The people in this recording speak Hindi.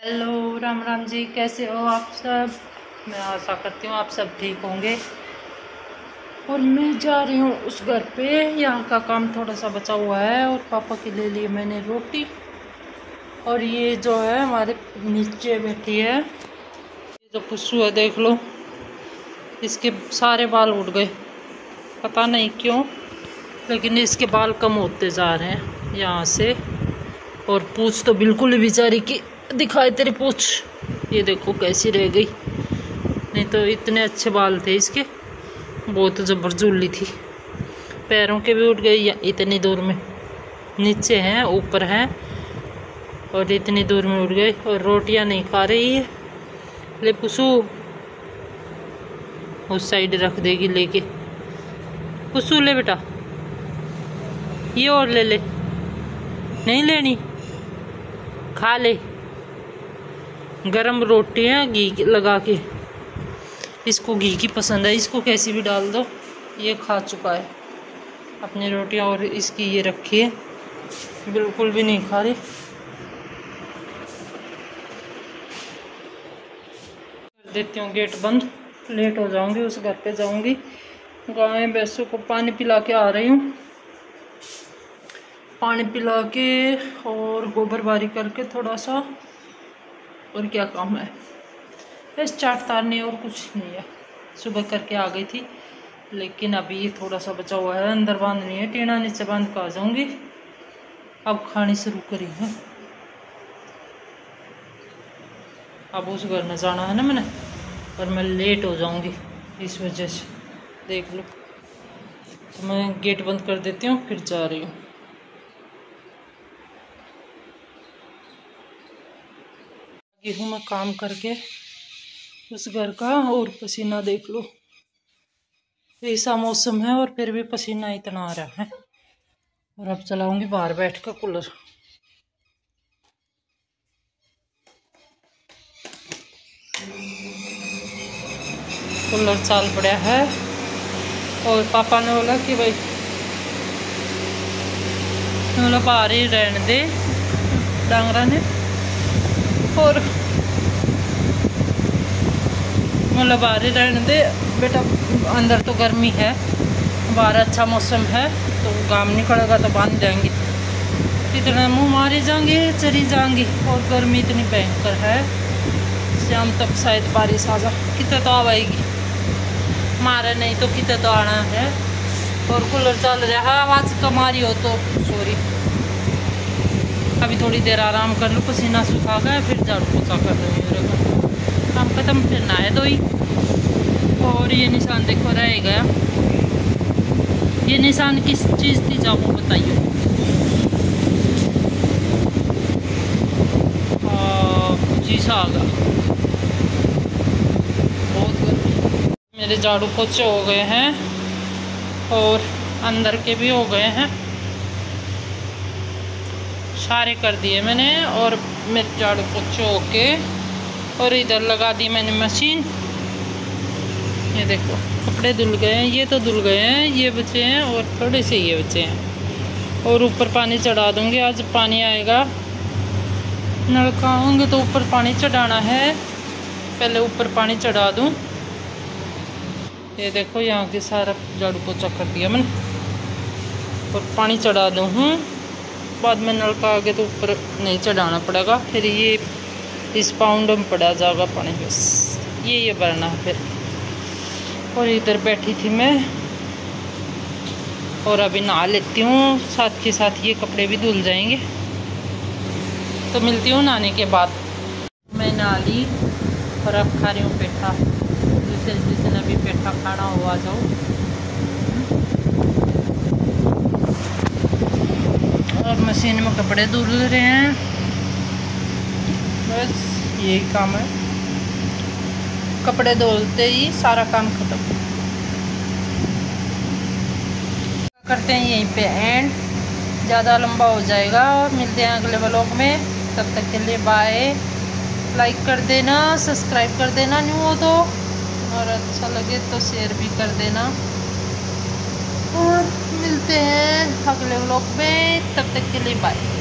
हेलो राम राम जी, कैसे हो आप सब। मैं आशा करती हूँ आप सब ठीक होंगे। और मैं जा रही हूँ उस घर पे, यहाँ का काम थोड़ा सा बचा हुआ है। और पापा के ले लिए मैंने रोटी। और ये जो है हमारे नीचे बैठी है, ये जो पुस्सू है देख लो, इसके सारे बाल उड़ गए, पता नहीं क्यों, लेकिन इसके बाल कम होते जा रहे हैं यहाँ से। और पूँछ तो बिल्कुल ही बेचारी की दिखाए तेरी पूँछ, ये देखो कैसी रह गई। नहीं तो इतने अच्छे बाल थे इसके, बहुत जबरदस्ती थी। पैरों के भी उठ गए, या इतनी दूर में, नीचे हैं ऊपर हैं, और इतनी दूर में उठ गए। और रोटियां नहीं खा रही है। ले पुसू, उस साइड रख देगी लेके। पुसू ले बेटा, ये और ले ले, नहीं लेनी, खा ले। गरम रोटियां घी लगा के, इसको घी की पसंद है, इसको कैसी भी डाल दो ये खा चुका है अपनी रोटियां। और इसकी ये रखी है, बिल्कुल भी नहीं खा रही। कर देती हूँ गेट बंद, लेट हो जाऊंगी, उस घर पे जाऊंगी। गाय भैंसों को पानी पिला के आ रही हूँ, पानी पिला के और गोबर बारी करके थोड़ा सा। और क्या काम है, बस चाट तारनी, और कुछ नहीं है। सुबह करके आ गई थी, लेकिन अभी ये थोड़ा सा बचा हुआ है, अंदर बांधनी है। टेढ़ा नीचे बांध के आ जाऊंगी। अब खानी शुरू करी है, अब उस घर में जाना है ना मैंने, और मैं लेट हो जाऊंगी इस वजह से, देख लो। तो मैं गेट बंद कर देती हूँ, फिर जा रही हूँ। हूँ मैं काम करके उस घर का, और पसीना देख लो, ऐसा मौसम है और फिर भी पसीना इतना आ रहा है। और अब चलाऊंगी बाहर बैठ कर कूलर। कूलर चाल पड़ा है, और पापा ने बोला कि भाई बोला बाहर ही रहने दे डांगरा ने। और मतलब बाहर ही रहने दे बेटा, अंदर तो गर्मी है, बाहर अच्छा मौसम है, तो काम नहीं पड़ेगा तो बांध देंगे। इतना मुँह मारी जाएंगे, चली जाएंगी। और गर्मी इतनी भयंकर है, शाम तक शायद बारिश आ जा, कितने तो आएगी, मारे नहीं तो कितने तो आना है। और कूलर चल रहा है, आवाज़ कम आ रही हो तो सॉरी। अभी थोड़ी देर आराम कर लूँ, पसीना सूखा गया, फिर झाड़ू पोछा कर दूँगी। काम खत्म, फिर नहाए धोई। और ये निशान देखो रह गया, ये निशान किस चीज़ थी जाओ बताइए। चीज़ आ गया, बहुत गर्मी। मेरे झाड़ू पोछे हो गए हैं, और अंदर के भी हो गए हैं, सारे कर दिए मैंने। और मेरे झाड़ू पोछे होके, और इधर लगा दी मैंने मशीन। ये देखो कपड़े धुल गए हैं, ये तो धुल गए हैं, ये बचे हैं, और थोड़े से ये बचे हैं। और ऊपर पानी चढ़ा दूँगी, आज पानी आएगा, नलका होंगे तो ऊपर पानी चढ़ाना है, पहले ऊपर पानी चढ़ा दूँ। ये देखो यहाँ के सारा झाड़ू पोछा कर दिया मैंने, और पानी चढ़ा दूँ हूँ। बाद में नलका आगे तो ऊपर नहीं चढ़ाना पड़ेगा, फिर ये इस पाउंड में पड़ा जाएगा पानी, बस ये भरना है फिर। और इधर बैठी थी मैं, और अभी नहा लेती हूँ, साथ के साथ ये कपड़े भी धुल जाएंगे। तो मिलती हूँ नहाने के बाद। मैं नहा ली, और अब खा रही हूँ पेठा। जिसने अभी पेठा खाना हो आ जाओ। और मशीन में कपड़े धुल रहे हैं, बस यही काम है। कपड़े धुलते ही सारा काम खत्म। करते हैं यहीं पे एंड, ज़्यादा लंबा हो जाएगा। और मिलते हैं अगले व्लॉग में, तब तक के लिए बाय। लाइक कर देना, सब्सक्राइब कर देना न्यू हो तो, और अच्छा लगे तो शेयर भी कर देना। और मिलते हैं अगले व्लॉग में, तब तक के लिए बाय।